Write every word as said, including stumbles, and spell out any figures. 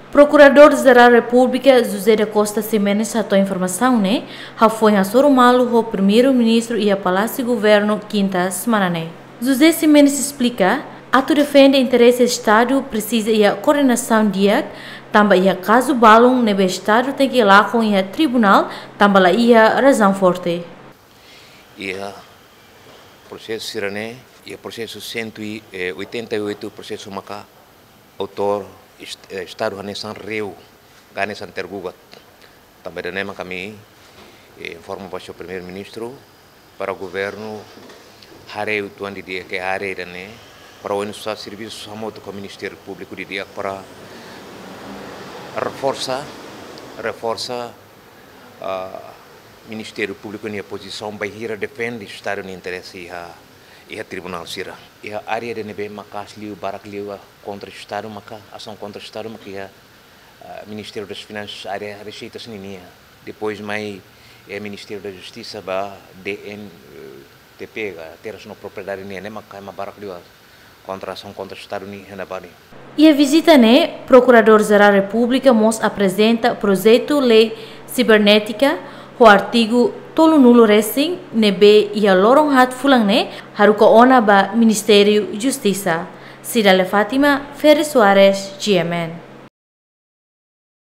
Procurador-Geral da República José da Costa Ximenes atou informação, né? Que foi a Sorumalo, o primeiro-ministro e a Palácio Governo quinta semana, né? José Ximenes explica, ato defende interesse do Estado precisa e a coordenação dia, também e a caso balão nebe Estado tem que ir lá com o tribunal, também e a razão forte. E a processo Sirané e o processo cento e oitenta e oito processo Macá, autor Estado Hanesan Reu, Ganesan Tergugat. Também da Nema kami informa para o primeiro-ministro para o governo Hareu tuan di dia ke Hareu dan ne para o inusah serviço sama com o Ministério Público di dia para reforça reforça uh, Ministério Público ni posição bahira defende Estado ni interesse ha e a Tribunal Sira. E a área de nebe macas liu barak liu contra o Estado maca ação contra o Estado maca e a Ministério das Finanças área receitas ninia. Depois mais é Ministério da Justiça ba D N T P ga terras no propriedade ni ne maca ma barak liu contra ação contra o Estado ni hanabani. E a visita né Procurador-Geral da República mos apresenta projeto lei cibernética o artigo tolo nulo racing nebe e a lorong hat fulang ne haruka ona ba Ministério Justiça. Cidade Fátima, Ferre Soares, G M N.